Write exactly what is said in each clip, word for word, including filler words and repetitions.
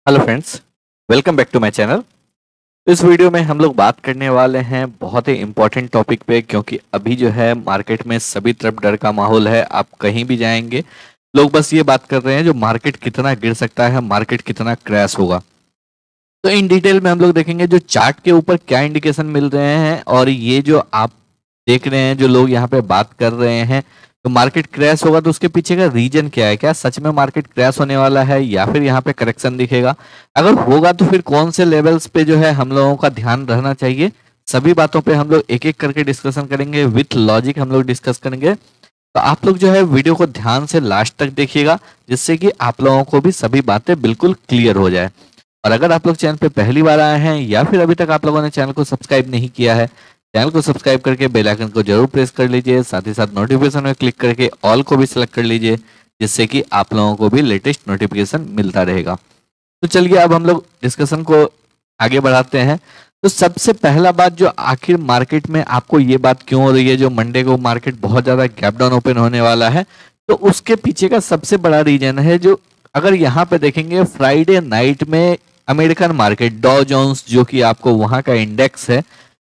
Hello friends, welcome back to my channel. इस video में हम लोग बात करने वाले हैं बहुत ही इम्पोर्टेंट टॉपिक पे, क्योंकि अभी जो है मार्केट में सभी तरफ डर का माहौल है। आप कहीं भी जाएंगे लोग बस ये बात कर रहे हैं जो मार्केट कितना गिर सकता है, मार्केट कितना क्रैश होगा। तो इन डिटेल में हम लोग देखेंगे जो चार्ट के ऊपर क्या इंडिकेशन मिल रहे हैं, और ये जो आप देख रहे हैं जो लोग यहाँ पे बात कर रहे हैं तो मार्केट क्रैश होगा, तो उसके पीछे का रीजन क्या है। क्या सच में मार्केट क्रैश होने वाला है या फिर यहाँ पे करेक्शन दिखेगा? अगर होगा तो फिर कौन से लेवल्स पे जो है हम लोगों का ध्यान रहना चाहिए, सभी बातों पे हम लोग एक एक करके डिस्कशन करेंगे, विथ लॉजिक हम लोग डिस्कस करेंगे। तो आप लोग जो है वीडियो को ध्यान से लास्ट तक देखिएगा, जिससे कि आप लोगों को भी सभी बातें बिल्कुल क्लियर हो जाए। और अगर आप लोग चैनल पे पहली बार आए हैं या फिर अभी तक आप लोगों ने चैनल को सब्सक्राइब नहीं किया है, चैनल को सब्सक्राइब करके बेल आइकन को जरूर प्रेस कर लीजिए। साथ ही साथ नोटिफिकेशन में क्लिक करके ऑल को भी सिलेक्ट कर लीजिए, जिससे कि आप लोगों को भी लेटेस्ट नोटिफिकेशन मिलता रहेगा। तो चलिए अब हम लोग डिस्कशन को आगे बढ़ाते हैं। तो सबसे पहला बात, जो आखिर मार्केट में आपको ये बात क्यों हो रही है जो मंडे को मार्केट बहुत ज्यादा गैप डाउन ओपन होने वाला है, तो उसके पीछे का सबसे बड़ा रीजन है जो अगर यहाँ पे देखेंगे फ्राइडे नाइट में अमेरिकन मार्केट डॉ जोन्स, जो कि आपको वहां का इंडेक्स है,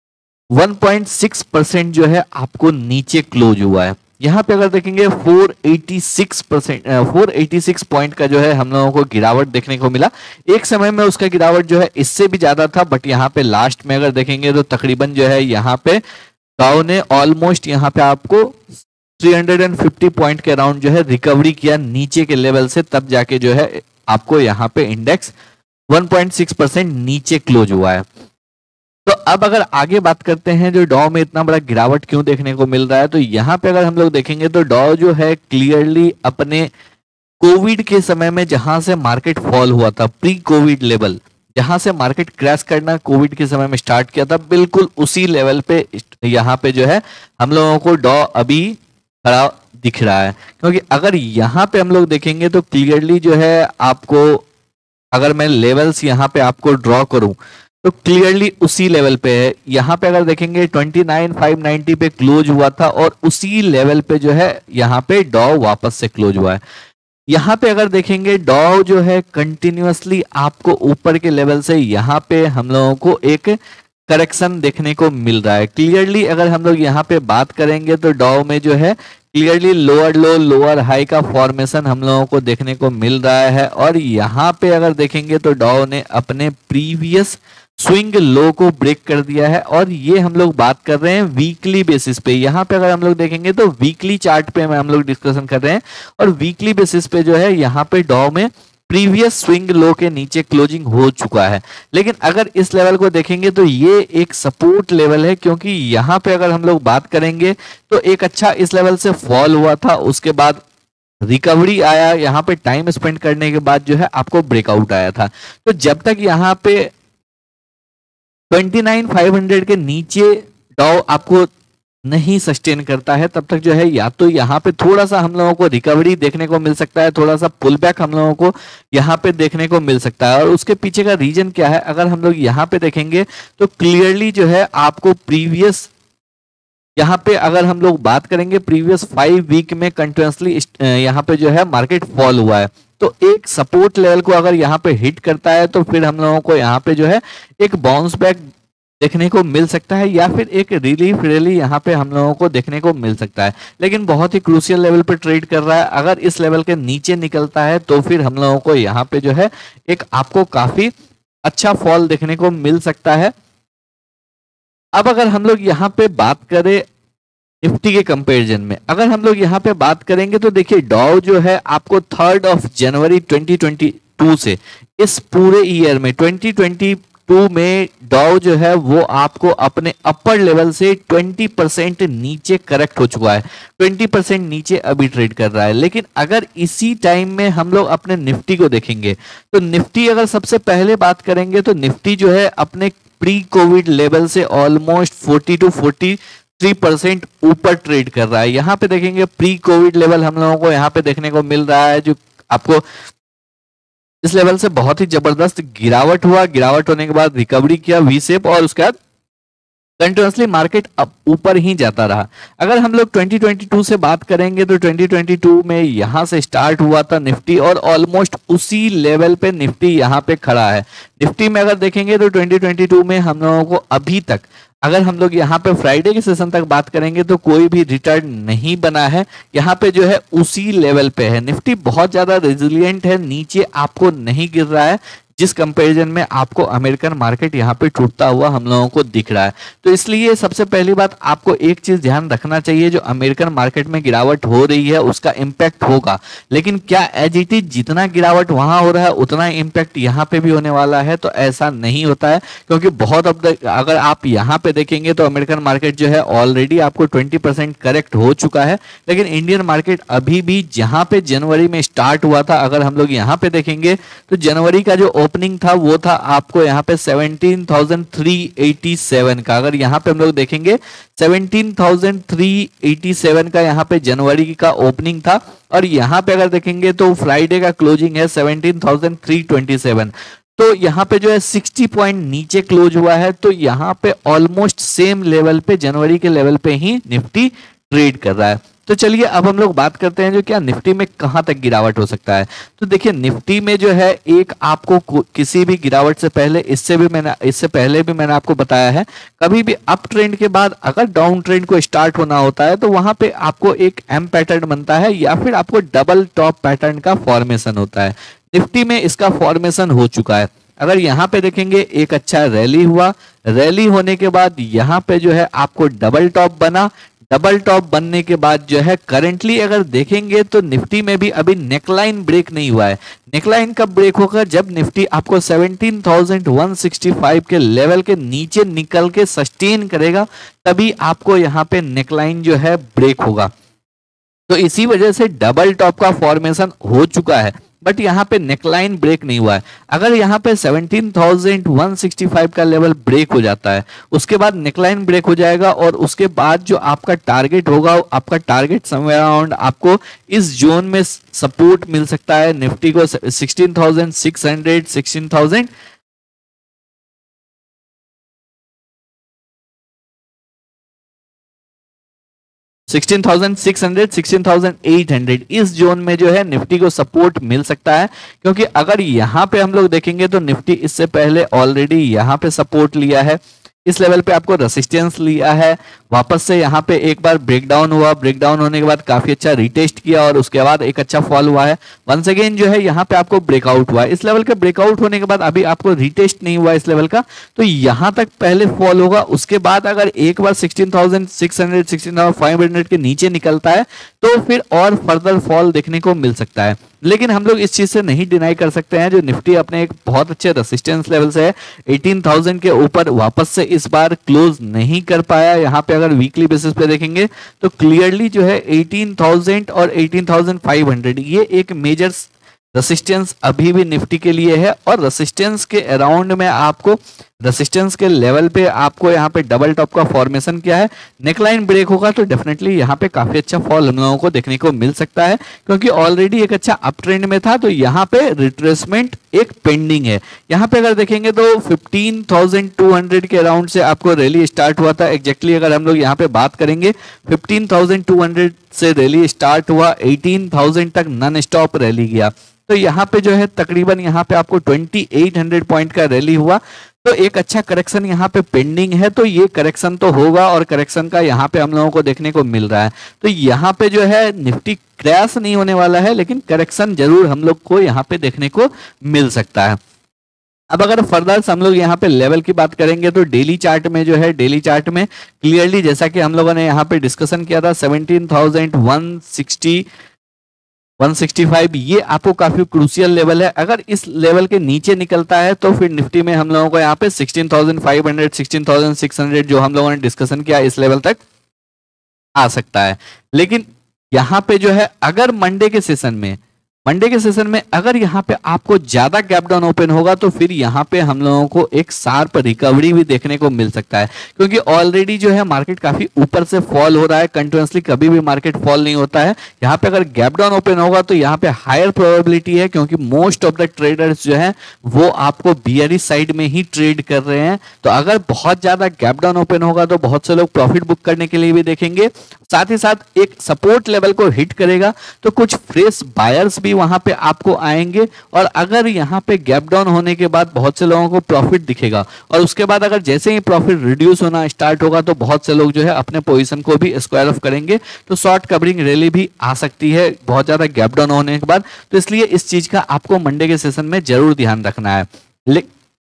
वन पॉइंट सिक्स परसेंट जो है आपको नीचे क्लोज हुआ है। यहाँ पे अगर देखेंगे four eighty six percent four eighty six point का जो है हम लोगों को गिरावट देखने को मिला। एक समय में उसका गिरावट जो है इससे भी ज्यादा था, बट यहाँ पे लास्ट में अगर देखेंगे तो तकरीबन जो है यहाँ पे डाउ ने ऑलमोस्ट यहाँ पे आपको थ्री फिफ्टी पॉइंट के अराउंड जो है रिकवरी किया नीचे के लेवल से, तब जाके जो है आपको यहाँ पे index one point six percent नीचे क्लोज हुआ है। तो अब अगर आगे बात करते हैं जो डॉ में इतना बड़ा गिरावट क्यों देखने को मिल रहा है, तो यहाँ पे अगर हम लोग देखेंगे तो डॉ जो है क्लियरली अपने कोविड के समय में जहां से मार्केट फॉल हुआ था, प्री कोविड लेवल जहां से मार्केट क्रैश करना कोविड के समय में स्टार्ट किया था, बिल्कुल उसी लेवल पे यहाँ पे जो है हम लोगों को डॉ अभी खड़ा दिख रहा है। क्योंकि अगर यहाँ पे हम लोग देखेंगे तो क्लियरली जो है आपको, अगर मैं लेवल्स यहाँ पे आपको ड्रॉ करूं तो क्लियरली उसी लेवल पे है। यहाँ पे अगर देखेंगे ट्वेंटी नाइन फाइव नाइंटी पे क्लोज हुआ था, और उसी लेवल पे जो है यहाँ पे डॉ वापस से क्लोज हुआ है। यहाँ पे अगर देखेंगे डॉ जो है कंटिन्यूअसली आपको ऊपर के लेवल से यहाँ पे हम लोगों को एक करेक्शन देखने को मिल रहा है। क्लियरली अगर हम लोग यहाँ पे बात करेंगे तो डॉ में जो है clearly lower low lower high का फॉर्मेशन हम लोगों को देखने को मिल रहा है। और यहाँ पे अगर देखेंगे तो डॉ ने अपने प्रीवियस स्विंग लो को ब्रेक कर दिया है, और ये हम लोग बात कर रहे हैं वीकली बेसिस पे। यहाँ पे अगर हम लोग देखेंगे तो वीकली चार्ट पे हम लोग डिस्कशन कर रहे हैं, और वीकली बेसिस पे जो है यहाँ पे डॉ में प्रीवियस स्विंग लो के नीचे क्लोजिंग हो चुका है। लेकिन अगर इस लेवल को देखेंगे तो ये एक सपोर्ट लेवल है, क्योंकि यहाँ पे अगर हम लोग बात करेंगे तो एक अच्छा इस लेवल से फॉल हुआ था, उसके बाद रिकवरी आया, यहाँ पे टाइम स्पेंड करने के बाद जो है आपको ब्रेकआउट आया था। तो जब तक यहाँ पे ट्वेंटी नाइन फाइव हंड्रेड के नीचे डॉ आपको नहीं सस्टेन करता है, तब तक जो है या तो यहाँ पे थोड़ा सा हम लोगों को रिकवरी देखने को मिल सकता है, थोड़ा सा पुल बैक हम लोगों को यहाँ पे देखने को मिल सकता है। और उसके पीछे का रीजन क्या है, अगर हम लोग यहाँ पे देखेंगे तो क्लियरली जो है आपको प्रीवियस यहाँ पे अगर हम लोग बात करेंगे प्रीवियस फाइव वीक में कंटिन्यूअसली यहाँ पे जो है मार्केट फॉल हुआ है। तो एक सपोर्ट लेवल को अगर यहाँ पे हिट करता है तो फिर हम लोगों को यहाँ पे जो है एक बाउंस बैक देखने को मिल सकता है, या फिर एक रिलीफ रैली यहाँ पे हम लोगों को देखने को मिल सकता है। लेकिन बहुत ही क्रूशियल लेवल पे ट्रेड कर रहा है। अगर इस लेवल के नीचे निकलता है तो फिर हम लोगों को यहाँ पे जो है एक आपको काफी अच्छा फॉल देखने को मिल सकता है। अब अगर हम लोग यहाँ पे बात करें निफ्टी के कंपैरिजन में, अगर हम लोग यहाँ पे बात करेंगे तो देखिए डॉ जो है आपको third of January twenty twenty two से इस पूरे ईयर में ट्वेंटी ट्वेंटी टू में डॉ जो है वो आपको अपने अपर लेवल से ट्वेंटी परसेंट नीचे करेक्ट हो चुका है, ट्वेंटी परसेंट नीचे अभी ट्रेड कर रहा है। लेकिन अगर इसी टाइम में हम लोग अपने निफ्टी को देखेंगे तो निफ्टी अगर सबसे पहले बात करेंगे तो निफ्टी जो है अपने प्री कोविड लेवल से almost forty two forty three percent ऊपर ट्रेड कर रहा है। यहाँ पे देखेंगे प्री कोविड लेवल हम लोगों को यहाँ पे देखने को मिल रहा है, जो आपको इस लेवल से बहुत ही जबरदस्त गिरावट हुआ, गिरावट होने के बाद रिकवरी किया वी शेप, और उसके बाद कंटिन्यूसली मार्केट अब ऊपर ही जाता रहा। अगर हम लोग ट्वेंटी ट्वेंटी टू से बात करेंगे तो ट्वेंटी ट्वेंटी टू में यहां से स्टार्ट हुआ था निफ्टी और ऑलमोस्ट उसी लेवल पे निफ्टी यहां पे खड़ा है। निफ्टी में अगर देखेंगे तो ट्वेंटी ट्वेंटी टू में हम लोगों को अभी तक, अगर हम लोग यहाँ पे फ्राइडे के सेशन तक बात करेंगे तो कोई भी रिटर्न नहीं बना है। यहाँ पे जो है उसी लेवल पे है। निफ्टी बहुत ज्यादा रेजिलिएंट है, नीचे आपको नहीं गिर रहा है, जिस कंपैरिजन में आपको अमेरिकन मार्केट यहाँ पे टूटता हुआ हम लोगों को दिख रहा है। तो इसलिए सबसे पहली बात आपको एक चीज ध्यान रखना चाहिए, जो अमेरिकन मार्केट में गिरावट हो रही है उसका इम्पैक्ट होगा, लेकिन क्या एज इट इज जितना गिरावट वहां हो रहा है उतना इम्पैक्ट यहाँ पे भी होने वाला है? तो ऐसा नहीं होता है, क्योंकि बहुत अब अगर आप यहाँ पे देखेंगे तो अमेरिकन मार्केट जो है ऑलरेडी आपको ट्वेंटी परसेंट करेक्ट हो चुका है, लेकिन इंडियन मार्केट अभी भी जहां पे जनवरी में स्टार्ट हुआ था, अगर हम लोग यहाँ पे देखेंगे तो जनवरी का जो ओपनिंग था वो था आपको यहाँ पे seventeen thousand three eighty seven का। अगर यहाँ पे हम लोग देखेंगे seventeen thousand three eighty seven का यहाँ पे जनवरी का ओपनिंग था, और यहाँ पे अगर देखेंगे तो फ्राइडे का क्लोजिंग है seventeen thousand three twenty seven. तो यहाँ पे जो है सिक्सटी पॉइंट नीचे क्लोज हुआ है। तो यहाँ पे ऑलमोस्ट सेम लेवल पे, जनवरी के लेवल पे ही निफ्टी ट्रेड कर रहा है। तो चलिए अब हम लोग बात करते हैं जो क्या निफ्टी में कहां तक गिरावट हो सकता है। तो देखिए निफ्टी में जो है एक आपको किसी भी गिरावट से पहले, इससे भी मैंने इससे पहले भी मैंने आपको बताया है, कभी भी अप ट्रेंड के बाद अगर डाउन ट्रेंड को स्टार्ट होना होता है तो वहां पे आपको एक एम पैटर्न बनता है या फिर आपको डबल टॉप पैटर्न का फॉर्मेशन होता है। निफ्टी में इसका फॉर्मेशन हो चुका है। अगर यहाँ पे देखेंगे एक अच्छा रैली हुआ, रैली होने के बाद यहाँ पे जो है आपको डबल टॉप बना, डबल टॉप बनने के बाद जो है करंटली अगर देखेंगे तो निफ्टी में भी अभी नेकलाइन ब्रेक नहीं हुआ है। नेकलाइन कब ब्रेक होगा? जब निफ्टी आपको seventeen thousand one sixty five के लेवल के नीचे निकल के सस्टेन करेगा, तभी आपको यहाँ पे नेकलाइन जो है ब्रेक होगा। तो इसी वजह से डबल टॉप का फॉर्मेशन हो चुका है, बट यहाँ पे नेकलाइन ब्रेक नहीं हुआ है। अगर यहाँ पे seventeen thousand one sixty five का लेवल ब्रेक हो जाता है, उसके बाद नेकलाइन ब्रेक हो जाएगा, और उसके बाद जो आपका टारगेट होगा, आपका टारगेट समवेयर अराउंड आपको इस जोन में सपोर्ट मिल सकता है। निफ्टी को sixteen thousand six hundred, sixteen thousand sixteen thousand six hundred, sixteen thousand eight hundred इस जोन में जो है निफ्टी को सपोर्ट मिल सकता है। क्योंकि अगर यहाँ पे हम लोग देखेंगे तो निफ्टी इससे पहले ऑलरेडी यहाँ पे सपोर्ट लिया है, इस लेवल पे आपको रेसिस्टेंस लिया है, वापस से यहाँ पे एक बार ब्रेकडाउन हुआ, ब्रेकडाउन होने के बाद काफी अच्छा रिटेस्ट किया और उसके बाद एक अच्छा फॉल हुआ है। वंस अगेन जो है यहाँ पे आपको ब्रेकआउट हुआ है। इस लेवल के ब्रेकआउट होने के बाद अभी आपको रिटेस्ट नहीं हुआ इस लेवल का, तो यहाँ तक पहले फॉल होगा। उसके बाद अगर एक बार sixteen thousand six hundred, sixteen thousand five hundred के नीचे निकलता है तो फिर और फर्दर फॉल देखने को मिल सकता है। लेकिन हम लोग इस चीज से नहीं डिनाई कर सकते हैं जो निफ्टी अपने एक बहुत अच्छे रेसिस्टेंस लेवल से है एटीन थाउजेंड के ऊपर वापस से इस बार क्लोज नहीं कर पाया। यहाँ पे अगर वीकली बेसिस पे देखेंगे तो क्लियरली जो है एटीन थाउजेंड और एटीन थाउजेंड फाइव हंड्रेड ये एक मेजर रेसिस्टेंस अभी भी निफ्टी के लिए है। और रेसिस्टेंस के अराउंड में आपको, रेसिस्टेंस के लेवल पे आपको यहाँ पे डबल टॉप का फॉर्मेशन क्या है, नेकलाइन ब्रेक होगा तो डेफिनेटली यहाँ पे काफी अच्छा फॉल हम लोगों को देखने को मिल सकता है। क्योंकि ऑलरेडी एक अच्छा अप ट्रेंड में था, तो यहाँ पे रिट्रेसमेंट एक पेंडिंग है। यहाँ पे अगर देखेंगे तो फिफ्टीन थाउजेंड टू हंड्रेड के अराउंड से आपको रैली स्टार्ट हुआ था। एग्जैक्टली अगर हम लोग यहाँ पे बात करेंगे फिफ्टीन थाउजेंड टू हंड्रेड से रैली स्टार्ट हुआ, एटीन थाउजेंड तक नॉन स्टॉप रैली गया। तो यहाँ पे जो है तकरीबन यहाँ पे आपको ट्वेंटी एट हंड्रेड पॉइंट का रैली हुआ। तो एक अच्छा करेक्शन यहाँ पे पेंडिंग है, तो ये करेक्शन तो होगा और करेक्शन का यहाँ पे हम लोगों को देखने को मिल रहा है। तो यहाँ पे जो है निफ्टी क्रैश नहीं होने वाला है, लेकिन करेक्शन जरूर हम लोग को यहाँ पे देखने को मिल सकता है। अब अगर फर्दर हम लोग यहाँ पे लेवल की बात करेंगे तो डेली चार्ट में जो है, डेली चार्ट में क्लियरली जैसा कि हम लोगों ने यहाँ पे डिस्कशन किया था seventeen thousand one sixty one sixty five ये आपको काफी क्रूशियल लेवल है। अगर इस लेवल के नीचे निकलता है तो फिर निफ्टी में हम लोगों को यहाँ पे sixteen thousand five hundred, sixteen thousand six hundred जो हम लोगों ने डिस्कशन किया इस लेवल तक आ सकता है। लेकिन यहाँ पे जो है अगर मंडे के सेशन में मंडे के सेशन में अगर यहाँ पे आपको ज्यादा गैप डाउन ओपन होगा तो फिर यहाँ पे हम लोगों को एक शार्प रिकवरी भी देखने को मिल सकता है, क्योंकि ऑलरेडी जो है मार्केट काफी ऊपर से फॉल हो रहा है। कंटिन्यूअसली कभी भी मार्केट फॉल नहीं होता है। यहाँ पे अगर गैप डाउन ओपन होगा तो यहाँ पे हायर प्रोबेबिलिटी है, क्योंकि मोस्ट ऑफ द ट्रेडर्स जो है वो आपको बियरिश साइड में ही ट्रेड कर रहे हैं। तो अगर बहुत ज्यादा गैप डाउन ओपन होगा तो बहुत से लोग प्रॉफिट बुक करने के लिए भी देखेंगे, साथ ही साथ एक सपोर्ट लेवल को हिट करेगा तो कुछ फ्रेश बायर्स भी वहां पे आपको आएंगे। और अगर यहाँ पे गैप डाउन होने के बाद बहुत से लोगों को प्रॉफिट दिखेगा और उसके बाद अगर जैसे ही प्रॉफिट रिड्यूस होना स्टार्ट होगा तो बहुत से लोग जो है अपने पोजीशन को भी स्क्वायर ऑफ करेंगे, तो शॉर्ट कवरिंग रैली भी आ सकती है बहुत ज्यादा गैप डाउन होने के बाद। तो इसलिए इस चीज का आपको मंडे के सेशन में जरूर ध्यान रखना है। लेकिन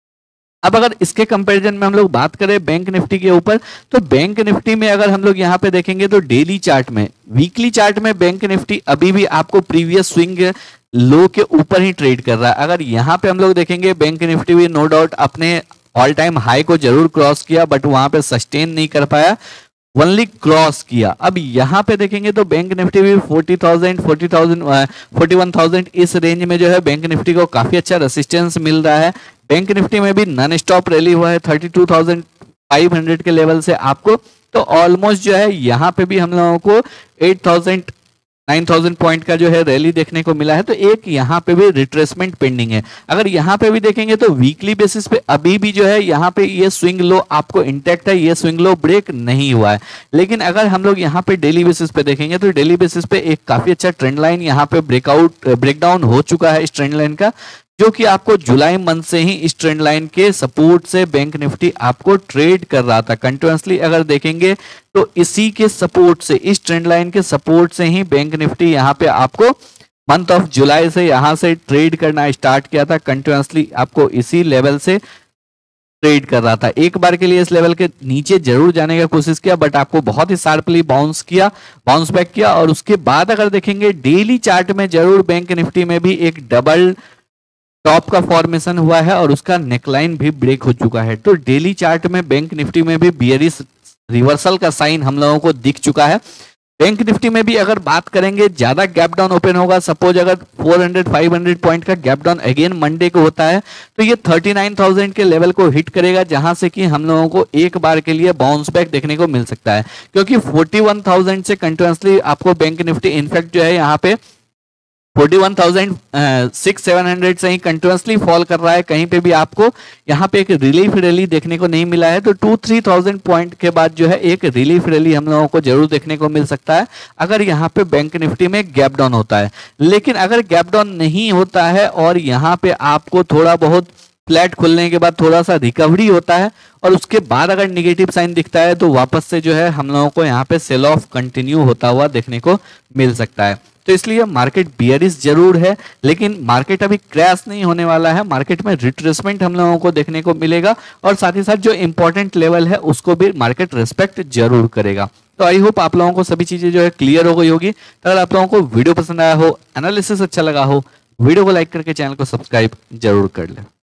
अब अगर इसके कंपैरिजन में हम लोग बात करें बैंक निफ्टी के ऊपर, तो बैंक निफ्टी में अगर हम लोग यहाँ पे देखेंगे तो डेली चार्ट में, वीकली चार्ट में बैंक निफ्टी अभी भी आपको प्रीवियस स्विंग लो के ऊपर ही ट्रेड कर रहा है। अगर यहाँ पे हम लोग देखेंगे बैंक निफ्टी भी नो डाउट अपने ऑल टाइम हाई को जरूर क्रॉस किया, बट वहां पे सस्टेन नहीं कर पाया, ओनली क्रॉस किया। अब यहाँ पे देखेंगे तो बैंक निफ्टी भी forty thousand forty thousand forty one thousand इस रेंज में जो है बैंक निफ्टी को काफी अच्छा रेसिस्टेंस मिल रहा है। बैंक निफ्टी में भी नॉन स्टॉप रैली हुआ है thirty two thousand five hundred के लेवल से आपको, तो ऑलमोस्ट जो है यहाँ पे भी हम लोगों को eight thousand nine thousand point का जो है रैली देखने को मिला है। तो एक यहाँ पे भी रिट्रेसमेंट पेंडिंग है। अगर यहाँ पे भी देखेंगे तो वीकली बेसिस पे अभी भी जो है यहाँ पे ये स्विंग लो आपको इंटैक्ट है, ये स्विंग लो ब्रेक नहीं हुआ है। लेकिन अगर हम लोग यहाँ पे डेली बेसिस पे देखेंगे तो डेली बेसिस पे एक काफी अच्छा ट्रेंड लाइन यहाँ पे ब्रेकआउट ब्रेकडाउन हो चुका है इस ट्रेंड लाइन का, जो कि आपको जुलाई मंथ से ही इस ट्रेंड लाइन के सपोर्ट से बैंक निफ्टी आपको ट्रेड कर रहा था। कंटिन्यूअसली अगर देखेंगे तो इसी के सपोर्ट से, इस ट्रेंड लाइन के सपोर्ट से ही बैंक निफ्टी यहाँ पे आपको मंथ ऑफ जुलाई से यहाँ से ट्रेड करना स्टार्ट किया था। कंटिन्यूअसली आपको इसी लेवल से ट्रेड कर रहा था। एक बार के लिए इस लेवल के नीचे जरूर जाने का कोशिश किया, बट आपको बहुत ही शार्पली बाउंस किया, बाउंस बैक किया। और उसके बाद अगर देखेंगे डेली चार्ट में जरूर बैंक निफ्टी में भी एक डबल टॉप का फॉर्मेशन हुआ है और उसका नेकलाइन भी ब्रेक हो चुका है। तो डेली चार्ट में बैंक निफ्टी में भी बियरिश रिवर्सल का साइन हम लोगों को दिख चुका है। बैंक निफ्टी में भी अगर बात करेंगे ज्यादा गैप डाउन ओपन होगा, सपोज अगर four hundred five hundred point का गैप डाउन अगेन मंडे को होता है तो ये थर्टी नाइन थाउजेंड के लेवल को हिट करेगा, जहां से कि हम लोगों को एक बार के लिए बाउंस बैक देखने को मिल सकता है। क्योंकि फोर्टी वन थाउजेंड से कंटिन्यूअसली आपको बैंक निफ्टी इनफैक्ट जो है यहाँ पे forty one thousand six seven hundred से ही कंटिन्यूअसली फॉल कर रहा है। कहीं पे भी आपको यहाँ पे एक रिलीफ रैली देखने को नहीं मिला है। तो टू थ्री थाउजेंड पॉइंट के बाद जो है एक रिलीफ रैली हम लोगों को जरूर देखने को मिल सकता है अगर यहाँ पे बैंक निफ्टी में गैप डाउन होता है। लेकिन अगर गैप डाउन नहीं होता है और यहाँ पे आपको थोड़ा बहुत फ्लैट खुलने के बाद थोड़ा सा रिकवरी होता है और उसके बाद अगर निगेटिव साइन दिखता है तो वापस से जो है हम लोगों को यहाँ पे सेल ऑफ कंटिन्यू होता हुआ देखने को मिल सकता है। तो इसलिए मार्केट बियरिश जरूर है, लेकिन मार्केट अभी क्रैश नहीं होने वाला है। मार्केट में रिट्रेसमेंट हम लोगों को देखने को मिलेगा और साथ ही साथ जो इंपॉर्टेंट लेवल है उसको भी मार्केट रिस्पेक्ट जरूर करेगा। तो आई होप आप लोगों को सभी चीजें जो है क्लियर हो गई होगी। तो अगर आप लोगों को वीडियो पसंद आया हो, एनालिसिस अच्छा लगा हो, वीडियो को लाइक करके चैनल को सब्सक्राइब जरूर कर ले।